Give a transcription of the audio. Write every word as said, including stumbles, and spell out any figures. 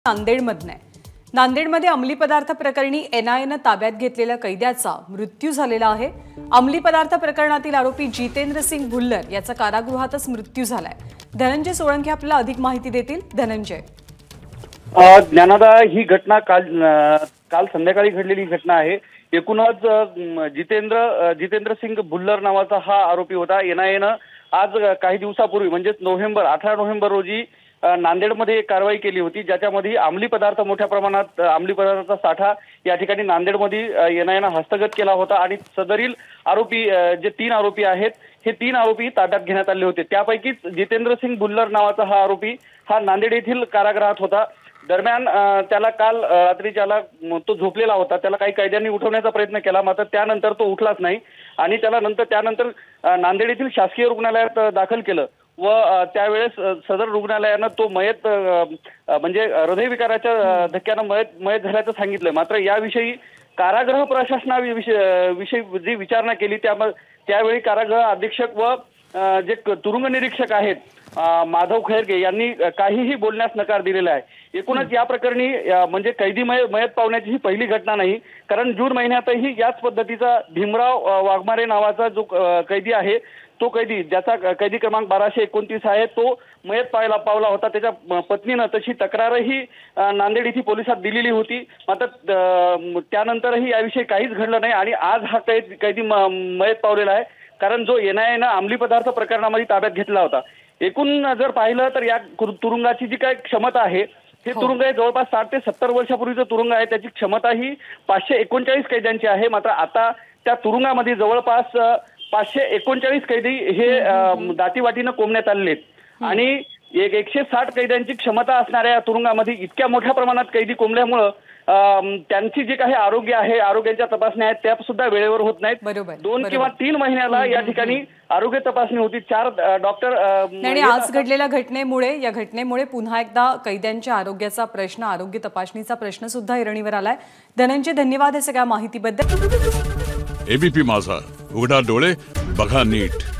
नांदेडमधनं नांदेडमध्ये अंमली पदार्थ प्रकरणी एनआयएन ताब्यात घेतलेल्या कैद्याचा मृत्यू झालेला आहे। अंमली पदार्थ प्रकरणातील आरोपी जितेंद्र सिंग भुल्लर याचा कारागृहातच मृत्यू झालाय। धनंजय सोळंके आपल्याला अधिक माहिती देतील। धनंजय, ज्ञानादा, ही घटना काल काल संध्याकाळी घडलेली घटना आहे। एकूणच जितेंद्र जितेंद्र सिंग भुल्लर नावाचा हा आरोपी होता। एनआयएन आज काही दिवसापूर्वी म्हणजे नोव्हेंबर अठरा नोव्हेंबर रोजी नांदेडमध्ये एक कारवाई केली होती, ज्याच्यामध्ये अंमली पदार्थ मोठ्या प्रमाणात अंमली पदार्थाचा साठा या ठिकाणी नांदेडमध्ये एनआयएन हस्तगत केला होता आणि सदरील आरोपी जे तीन आरोपी आहेत हे तीन आरोपी ताब्यात घेण्यात आले होते। त्यापैकीच जितेंद्र सिंग भुल्लर नावाचा हा आरोपी हा नांदेड येथील कारागृहात होता। दरम्यान त्याला काल रात्रीच्याला तो झोपलेला होता, त्याला काही कैद्यांनी उठवण्याचा प्रयत्न केला, मात्र त्यानंतर तो उठलाच नाही आणि त्याला नंतर त्यानंतर नांदेड येथील शासकीय रुग्णालयात दाखल केलं व त्यावेळेस सदर रुग्णालयानं तो मयत म्हणजे हृदयविकाराच्या धक्क्यानं मयत मयत झाल्याचं सांगितलं। मात्र याविषयी कारागृह प्रशासनाविषयी जी विचारणा केली त्या त्यावेळी कारागृह अधीक्षक व जे तुरुंग निरीक्षक आहेत माधव खैरगे यांनी काहीही बोलण्यास नकार दिलेला आहे। एकूणच या प्रकरणी म्हणजे कैदी मयत पावण्याची ही पहिली घटना नाही, कारण जून महिन्यातही याच पद्धतीचा भीमराव वाघमारे नावाचा जो कैदी आहे तो कैदी ज्याचा कैदी क्रमांक बाराशे एकोणतीस आहे तो मयत पाहायला पावला होता। त्याच्या पत्नीनं तशी तक्रारही नांदेड येथील पोलिसात दिलेली होती, मात्र त्यानंतरही याविषयी काहीच घडलं नाही आणि आज हा कैद कैदी मयत पावलेला आहे, कारण जो एनआयएनं अंमली पदार्थ प्रकरणामध्ये ताब्यात घेतला होता। एकूण जर पाहिलं तर या तुरुंगाची जी काय क्षमता आहे हे तुरुंग आहे जवळपास साठ ते सत्तर वर्षापूर्वीचं तुरुंग आहे, त्याची क्षमता ही पाचशे एकोणचाळीस कैद्यांची आहे। मात्र आता त्या तुरुंगामध्ये जवळपास पाचशे एकोणचाळीस कैदी हे दाटीवाटीनं कोंबण्यात आलेले आहेत आणि एक एकशे साठ कैद्यांची क्षमता असणाऱ्या या तुरुंगामध्ये इतक्या मोठ्या प्रमाणात कैदी कोंबल्यामुळं त्यांची जी काही आरोग्य आहे आरोग्याच्या तपासण्या आहेत त्या सुद्धा वेळेवर होत नाहीत। दोन किंवा तीन महिन्याला या ठिकाणी आरोग्य तपासणी होती। चार डॉक्टर आणि आज घडलेल्या घटनेमुळे या घटनेमुळे पुन्हा एकदा कैद्यांच्या आरोग्याचा प्रश्न आरोग्य तपासणीचा प्रश्न सुद्धा ऐरणीवर आलाय। धनंजय, धन्यवाद या सगळ्या माहितीबद्दल। एबीपी माझा, उघडा डोळे बघा नीट।